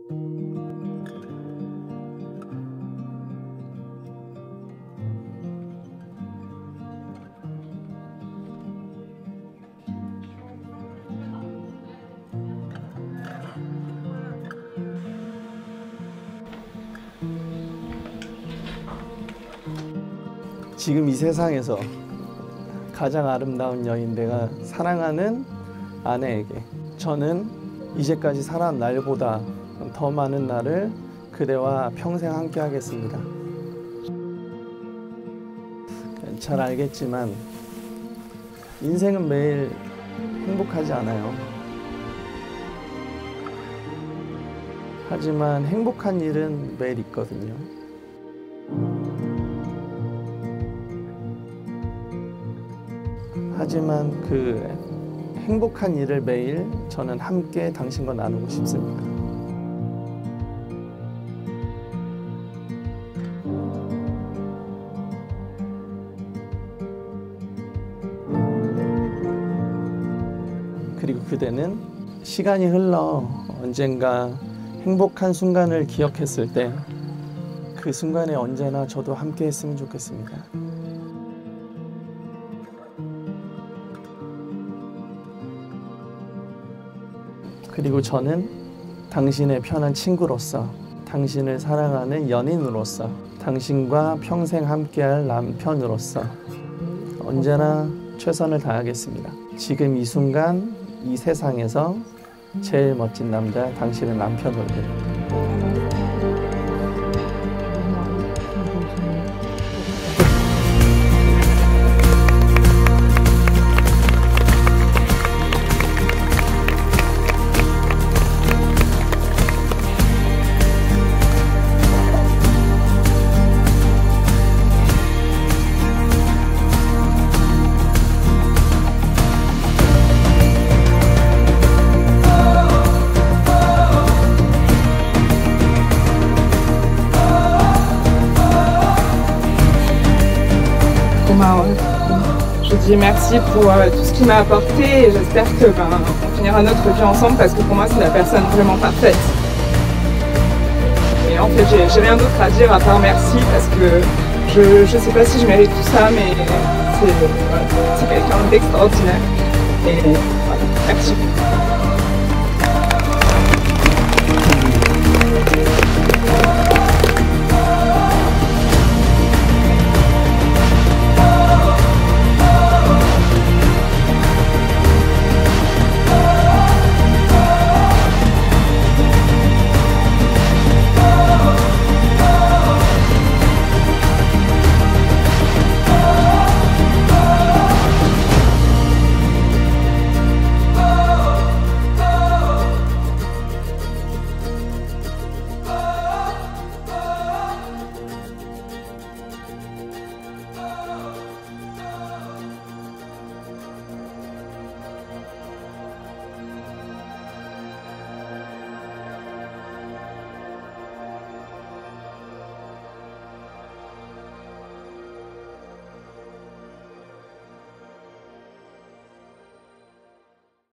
지금 이 세상에서 가장 아름다운 여인, 내가 사랑하는 아내에게 저는 이제까지 살아온 날보다 더 많은 날을 그대와 평생 함께 하겠습니다. 잘 알겠지만 인생은 매일 행복하지 않아요. 하지만 행복한 일은 매일 있거든요. 하지만 그 행복한 일을 매일 저는 함께 당신과 나누고 싶습니다. 그리고 그대는 시간이 흘러 언젠가 행복한 순간을 기억했을 때 그 순간에 언제나 저도 함께 했으면 좋겠습니다. 그리고 저는 당신의 편한 친구로서, 당신을 사랑하는 연인으로서, 당신과 평생 함께할 남편으로서 언제나 최선을 다하겠습니다. 지금 이 순간 이 세상에서 제일 멋진 남자, 당신의 남편으로 됩니다. Je dis merci pour tout ce qu'il m'a apporté et j'espère que on finira notre vie ensemble parce que pour moi c'est la personne vraiment parfaite. Et en fait j'ai rien d'autre à dire à part merci parce que je sais pas si je mérite tout ça mais c'est quelqu'un d'extraordinaire. Et